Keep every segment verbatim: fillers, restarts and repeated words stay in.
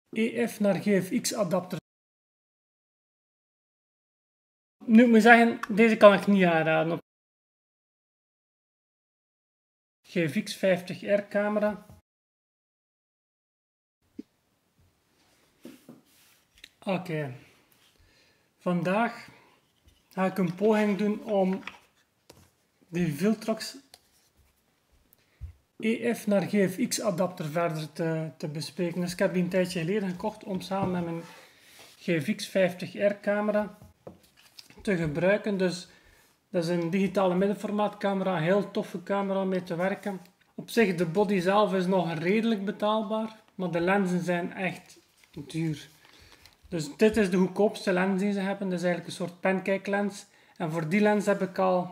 E F naar G F X adapter. Nu moet ik zeggen, deze kan ik niet aanraden. G F X vijftig R camera. Oké. Okay. Vandaag ga ik een poging doen om die Viltrox E F naar G F X adapter verder te, te bespreken. Dus ik heb die een tijdje geleden gekocht om samen met mijn G F X vijftig R camera te gebruiken. Dus dat is een digitale middenformaatcamera, een heel toffe camera om mee te werken. Op zich, de body zelf is nog redelijk betaalbaar, maar de lenzen zijn echt duur. Dus dit is de goedkoopste lens die ze hebben, dat is eigenlijk een soort pancake lens. En voor die lens heb ik al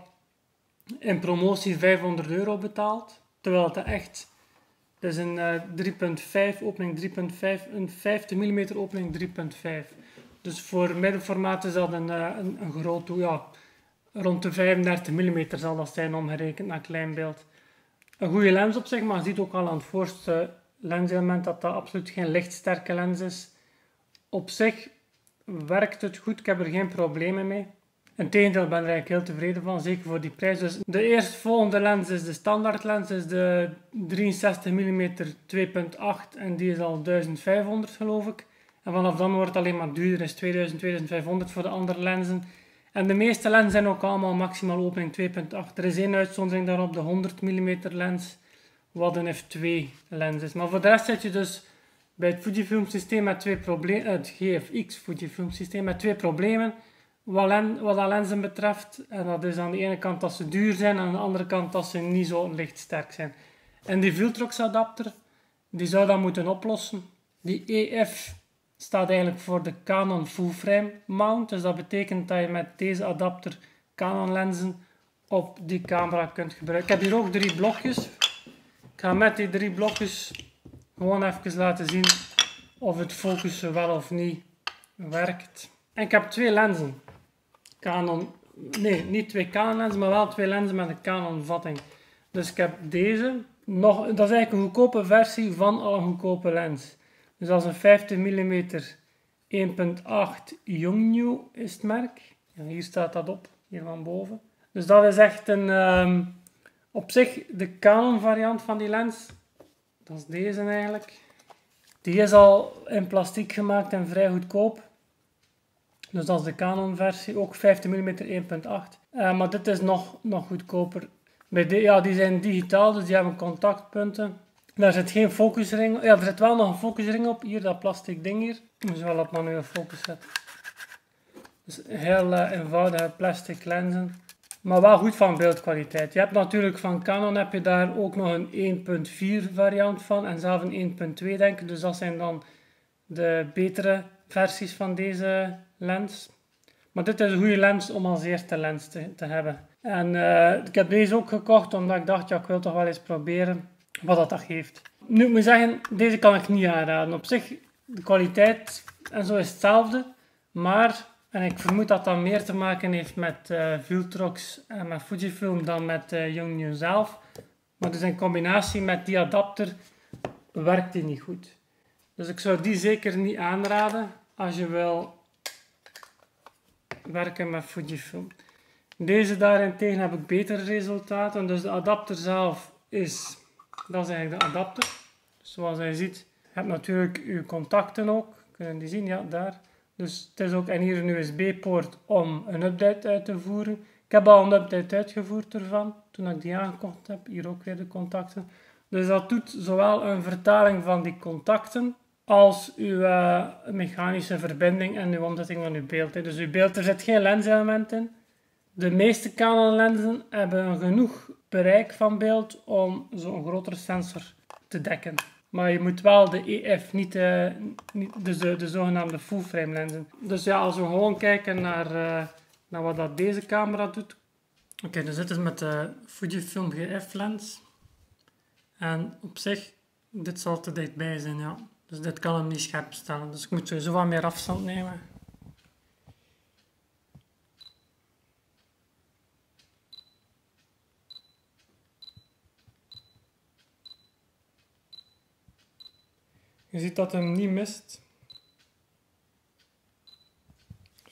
in promotie vijfhonderd euro betaald. Terwijl het echt, dat is een uh, drie komma vijf opening drie komma vijf, een vijftig millimeter opening drie komma vijf. Dus voor middenformaat is dat een, uh, een, een groot, ja, rond de vijfendertig millimeter zal dat zijn omgerekend naar klein beeld. Een goede lens op zich, maar je ziet ook al aan het voorste lenselement dat dat absoluut geen lichtsterke lens is. Op zich werkt het goed, ik heb er geen problemen mee. Integendeel, ik ben er eigenlijk heel tevreden van, zeker voor die prijs. Dus de eerstvolgende lens is de standaard lens, is de drieënzestig millimeter twee komma acht en die is al duizend vijfhonderd geloof ik. En vanaf dan wordt het alleen maar duurder, is tweeduizend, tweeduizend vijfhonderd voor de andere lenzen. En de meeste lenzen zijn ook allemaal maximaal opening twee komma acht. Er is één uitzondering daarop, de honderd millimeter lens, wat een F twee lens is. Maar voor de rest zit je dus bij het Fujifilm systeem met twee problemen, het G F X Fujifilm systeem met twee problemen. Wat, len, wat dat lenzen betreft, en dat is aan de ene kant dat ze duur zijn, en aan de andere kant dat ze niet zo lichtsterk zijn. En die Viltrox adapter, die zou dat moeten oplossen. Die E F staat eigenlijk voor de Canon Full Frame Mount, dus dat betekent dat je met deze adapter Canon lenzen op die camera kunt gebruiken. Ik heb hier ook drie blokjes. Ik ga met die drie blokjes gewoon even laten zien of het focussen wel of niet werkt. En ik heb twee lenzen. Canon, nee, niet twee Canon lenzen, maar wel twee lenzen met een Canon vatting. Dus ik heb deze, nog, dat is eigenlijk een goedkope versie van al een goedkope lens. Dus dat is een vijftig millimeter één komma acht Yongnuo is het merk. Ja, hier staat dat op, hier van boven. Dus dat is echt een, um, op zich de Canon variant van die lens. Dat is deze eigenlijk. Die is al in plastic gemaakt en vrij goedkoop. Dus dat is de Canon versie, ook vijftig millimeter één komma acht. Uh, maar dit is nog, nog goedkoper. Bij de, ja, die zijn digitaal, dus die hebben contactpunten. Daar zit geen focusring. Ja, er zit wel nog een focusring op. Hier, dat plastic ding hier. Ik moet wel op manueel focus zetten. Dus heel uh, eenvoudige plastic lenzen. Maar wel goed van beeldkwaliteit. Je hebt natuurlijk van Canon heb je daar ook nog een één komma vier variant van. En zelf een één komma twee denk ik. Dus dat zijn dan de betere versies van deze lens. Maar dit is een goede lens om als eerste lens te, te hebben. En uh, ik heb deze ook gekocht omdat ik dacht, ja, ik wil toch wel eens proberen wat dat, dat geeft. Nu ik moet zeggen, deze kan ik niet aanraden. Op zich, de kwaliteit en zo is hetzelfde. Maar, en ik vermoed dat dat meer te maken heeft met uh, Viltrox en met Fujifilm dan met uh, Yongnuo zelf. Maar dus in combinatie met die adapter werkt die niet goed. Dus ik zou die zeker niet aanraden als je wil werken met Fujifilm. Deze daarentegen heb ik betere resultaten. Dus de adapter zelf is, dat is eigenlijk de adapter. Dus zoals je ziet, je hebt natuurlijk je contacten ook. Kunnen die zien? Ja, daar. Dus het is ook, en hier een U S B-poort om een update uit te voeren. Ik heb al een update uitgevoerd ervan, toen ik die aangekocht heb. Hier ook weer de contacten. Dus dat doet zowel een vertaling van die contacten, als uw uh, mechanische verbinding en uw omzetting van uw beeld. Hè. Dus uw beeld, er zit geen lenselement in. De meeste Canon lenzen hebben genoeg bereik van beeld om zo'n grotere sensor te dekken. Maar je moet wel de E F, niet de, niet, dus de, de zogenaamde full frame lenzen. Dus ja, als we gewoon kijken naar, uh, naar wat dat deze camera doet. Oké, okay, dus dit is met de Fujifilm G F lens. En op zich, dit zal te dichtbij zijn, ja. Dus dit kan hem niet scherp stellen. Dus ik moet sowieso wat meer afstand nemen. Je ziet dat hem niet mist.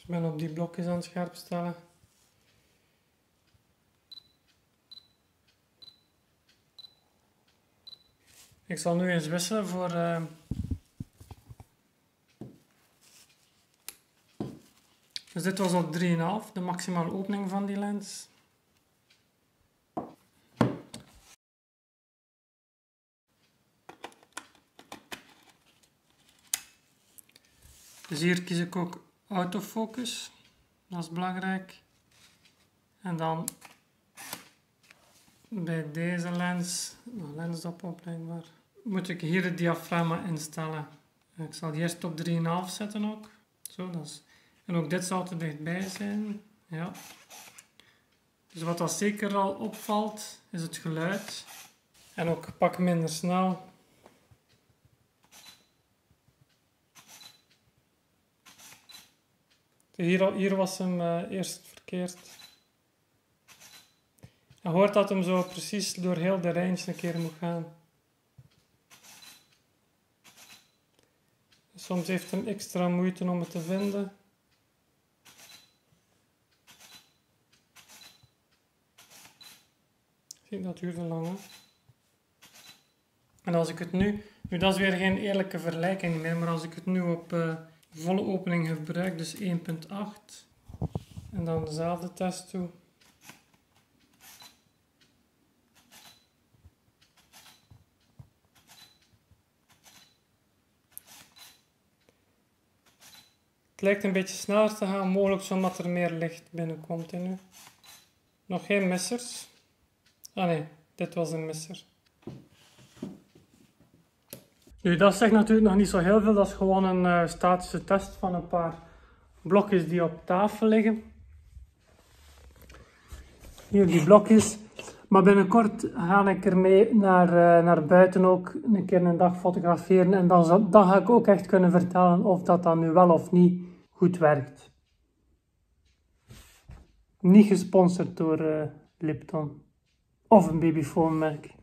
Ik ben op die blokjes aan het scherp stellen. Ik zal nu eens wisselen voor uh, dus dit was op drie komma vijf, de maximale opening van die lens. Dus hier kies ik ook autofocus, dat is belangrijk. En dan bij deze lens, nou, lensdop blijkbaar, moet ik hier het diafragma instellen. Ik zal die eerst op drie komma vijf zetten ook. Zo, dat is, en ook dit zal te dichtbij zijn. Ja. Dus wat dat zeker al opvalt, is het geluid. En ook pak minder snel. Hier, hier was hem uh, eerst verkeerd. Je hoort dat hem zo precies door heel de range een keer moet gaan. Soms heeft hem extra moeite om het te vinden. Zie, dat duurde lang, hè? En als ik het nu, nu dat is weer geen eerlijke vergelijking meer, maar als ik het nu op uh, volle opening gebruik, dus één komma acht, en dan dezelfde test toe. Het lijkt een beetje sneller te gaan, mogelijk zodat er meer licht binnenkomt in nu. Nog geen missers. Ah nee, dit was een misser. Nu, dat zegt natuurlijk nog niet zo heel veel. Dat is gewoon een uh, statische test van een paar blokjes die op tafel liggen. Hier die blokjes. Maar binnenkort ga ik ermee naar, uh, naar buiten ook een keer een dag fotograferen. En dan, zal, dan ga ik ook echt kunnen vertellen of dat dan nu wel of niet goed werkt. Niet gesponsord door uh, Lipton. Of een babyfoonmerk.